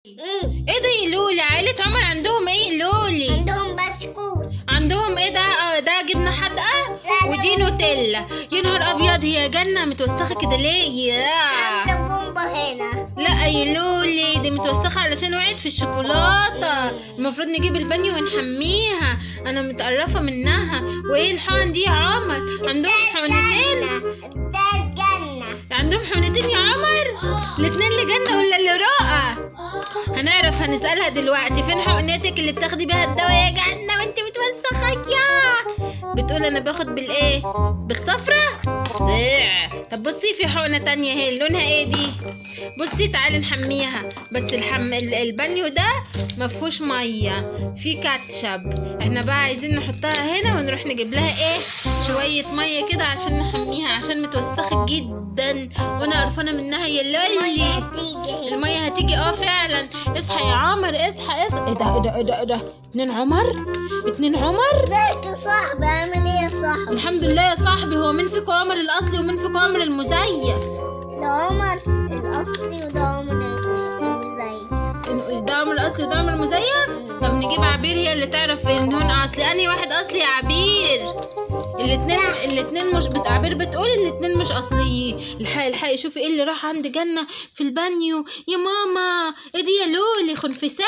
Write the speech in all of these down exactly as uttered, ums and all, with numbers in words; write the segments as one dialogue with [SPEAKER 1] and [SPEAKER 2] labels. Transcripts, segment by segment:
[SPEAKER 1] ايه ده يا لولي؟ عائلة عمر عندهم ايه يا لولي؟
[SPEAKER 2] عندهم بسكوت.
[SPEAKER 1] عندهم ايه ده؟ اه ده جبنة حادقة ودي نوتيلا. يا نهار ابيض، هي جنة متوسخة كده ليه؟ يا
[SPEAKER 2] عاملة بومبا هنا.
[SPEAKER 1] لا يا لولي، دي متوسخة علشان وقعت في الشوكولاتة. المفروض نجيب البانيو ونحميها، انا متقرفة منها. وايه الحقن دي يا عمر؟ عندهم حقنتين؟
[SPEAKER 2] ده الجنة.
[SPEAKER 1] عندهم حقنتين يا عمر؟ الاتنين لجنة ولا لرائع؟ هنعرف، هنسألها دلوقتي. فين حقنتك اللي بتاخدي بيها الدواء يا جنة وانت متوسخة يا؟ بتقول انا باخد بالايه؟ بالصفرة؟ إيه. طب بصي، في حقنة تانية اهي، لونها ايه دي؟ بصي تعالي نحميها. بس الحم... البانيو ده مفهوش مية، في كاتشب. احنا بقى عايزين نحطها هنا ونروح نجيب لها ايه؟ شوية مية كده عشان نحميها، عشان متوسخة جدا وانا قرفانة منها يا لولي.
[SPEAKER 2] هتيجي.
[SPEAKER 1] المية هتيجي اه فعلا. اصحى يا عمر، اصحى اصحى. ايه ده ايه ده ايه ده ايه ده؟ اتنين عمر؟ اتنين عمر؟
[SPEAKER 2] ازيك يا صاحبي؟ عامل ايه يا صاحبي؟
[SPEAKER 1] الحمد لله يا صاحبي. هو مين فيكم عمر الاصلي ومين فيكم عمر المزيف؟
[SPEAKER 2] ده عمر الاصلي وده عمر المزيف.
[SPEAKER 1] ده عمر الاصلي وده عمر المزيف؟ طب نجيب عبير هي اللي تعرف ان هون اصلي. انهي واحد اصلي يا عبير؟ الاتنين الاتنين مش بت... عبير بتقول الاتنين مش اصليين. الحقي الحقي شوفي ايه اللي راح عند جنة في البانيو يا ماما. ايه دي يا لولي؟ خنفساء؟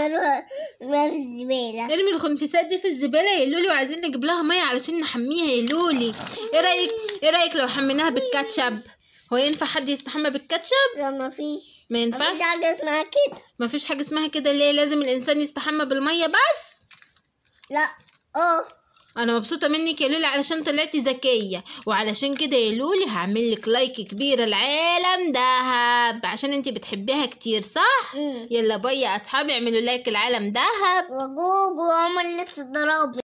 [SPEAKER 2] ما في الزبالة.
[SPEAKER 1] ارمي الخنفساء دي في الزبالة يا لولي، وعايزين نجيب لها مية علشان نحميها يا لولي. ايه رايك ايه رايك لو حميناها بالكاتشب؟ هو ينفع حد يستحمى بالكاتشب؟
[SPEAKER 2] لا مفيش.
[SPEAKER 1] ما ينفعش.
[SPEAKER 2] مفيش حاجة اسمها كده.
[SPEAKER 1] مفيش حاجة اسمها كده ليه؟ لازم الانسان يستحمى بالمية بس؟
[SPEAKER 2] لا اه.
[SPEAKER 1] انا مبسوطه منك يا لولي علشان طلعتي ذكيه، وعلشان كده يا لولي هعمل لك لايك كبيره العالم دهب، عشان انتي بتحبيها كتير صح؟
[SPEAKER 2] مم.
[SPEAKER 1] يلا باي يا اصحابي، اعملوا لايك العالم دهب.
[SPEAKER 2] وجوجو عمر لسه ضربني.